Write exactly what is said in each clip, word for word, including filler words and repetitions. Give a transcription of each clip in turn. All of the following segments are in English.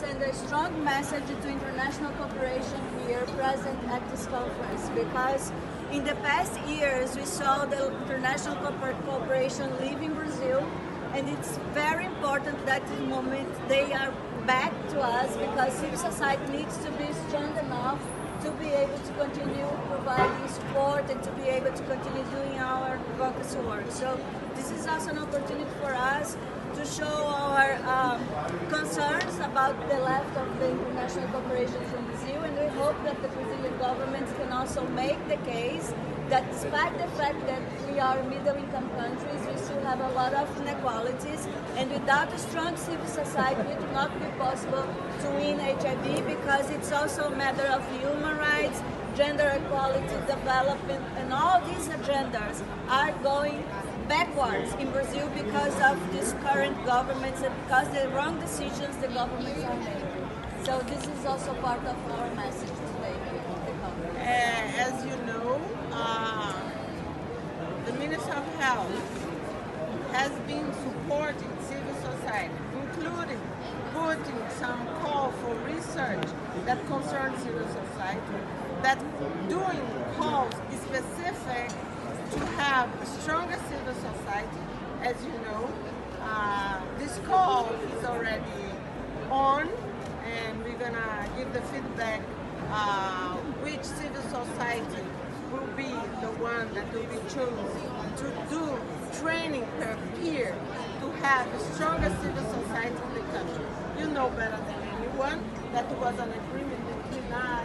send a strong message to international cooperation here present at this conference, because in the past years we saw the international cooperation leaving Brazil, and it's very important that in the moment they are back to us, because civil society needs to be strong enough to be able to continue providing support and to be able to continue doing our advocacy work. So this is also an opportunity for us to show our um, concerns about the left of the international cooperation from Brazil, and we hope that the Brazilian government can also make the case that despite the fact that we are middle-income countries, we still have a lot of inequalities, and without a strong civil society it will not be possible to win H I V, because it's also a matter of human rights, gender equality, development, and all these agendas are going backwards in Brazil because of these current governments and because the wrong decisions the governments are making. So this is also part of our message today here at the conference. Uh, as you know, uh, the Minister of Health has been supporting civil society, including putting some call for research that concerns civil society, that doing calls specific to have a stronger civil society. As you know, uh, this call is already on, and we're gonna give the feedback uh, which civil society will be the one that will be chosen to do training per peer to have a stronger civil society in the country. You know better than anyone that there was an agreement between us,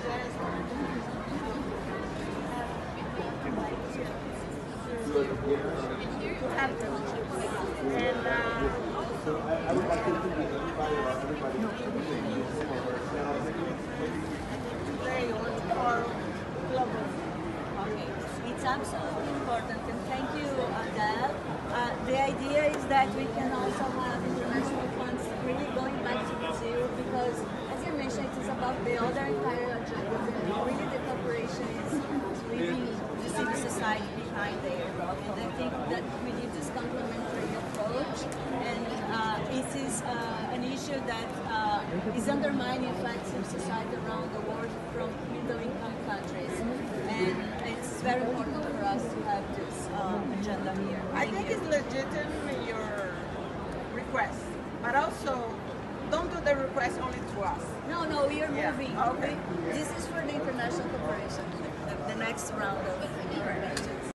to have them. And uh, today on our global. Okay, it's absolutely important, and thank you, Adele. Uh, the idea is that we can also have international funds really going back to Brazil, because, as you mentioned, it is about the other entire agenda, and really the cooperation is leaving the civil society behind there. And I think that we need this complementary approach, and uh, it is uh, an issue that uh, is undermining, in fact, civil society around the world from middle-income countries. And it's very important for us to have this um, agenda here. I think it's legitimate, your request, but also don't do the request only to us. No, no, we are Yeah. moving. Okay. We, this is for the international cooperation, the, the next round of